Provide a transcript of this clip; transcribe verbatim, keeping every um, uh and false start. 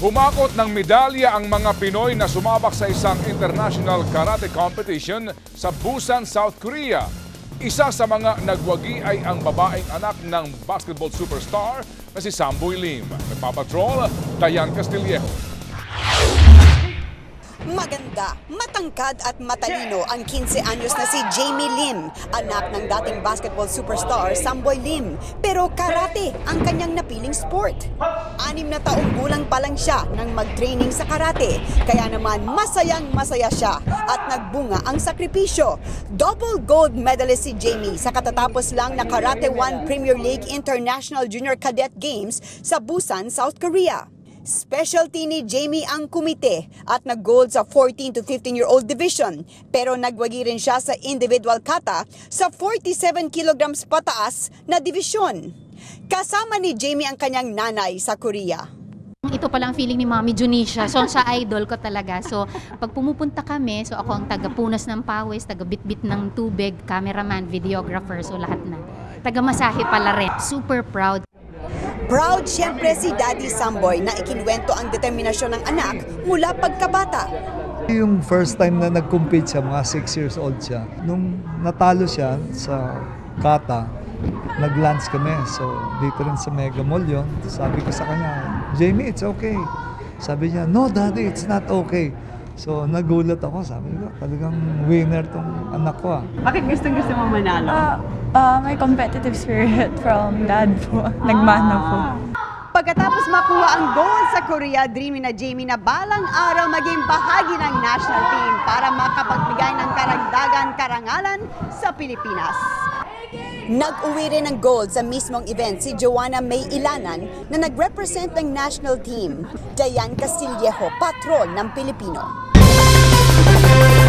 Humakot ng medalya ang mga Pinoy na sumabak sa isang international karate competition sa Busan, South Korea. Isa sa mga nagwagi ay ang babaeng anak ng basketball superstar na si Samboy Lim. Nagpapatrol, Dayan Castillejo. Maganda, matangkad at matalino ang kinse anyos na si Jamie Lim, anak ng dating basketball superstar Samboy Lim. Pero karate ang kanyang napiling sport. Anim na taong gulang pa lang siya nang mag-training sa karate, kaya naman masayang masaya siya at nagbunga ang sakripisyo. Double gold medalist si Jamie sa katatapos lang na Karate One Premier League International Junior Cadet Games sa Busan, South Korea. Specialty ni Jamie ang kumite at nag-gold sa fourteen to fifteen-year-old division, pero nagwagi rin siya sa individual kata sa forty-seven kilograms pataas na divisyon. Kasama ni Jamie ang kanyang nanay sa Korea. Ito pala ang feeling ni Mami Junisha. So, siya idol ko talaga. So, pag pumupunta kami, so ako ang taga-punas ng pawis, taga-bitbit ng tubig, cameraman, videographer, so lahat na. Taga-masahe pala rin. Super proud. Proud siyempre si Daddy Samboy na ikinwento ang determinasyon ng anak mula pagkabata. Yung first time na nag-compete siya, mga six years old siya, nung natalo siya sa kata, nag-lunch kami. So, dito rin sa Mega Mall yun. Sabi ko sa kanya, Jamie, it's okay. Sabi niya, no, Daddy, it's not okay. So, nagulat ako. Sabi ko, talagang winner tong anak ko. Ah. Bakit gustong-gusto mo manalo? Uh, uh, may competitive spirit from dad po. Nagmana po. Pagkatapos makuha ang gold sa Korea, dreamy na Jamie na balang araw maging bahagi ng national team para makapagbigay ng karagdagan karangalan sa Pilipinas. Nag-uwi rin ng gold sa mismong event si Joanna May Ilanan na nag-represent ng national team. Dayan Castillejo, patrol ng Pilipino.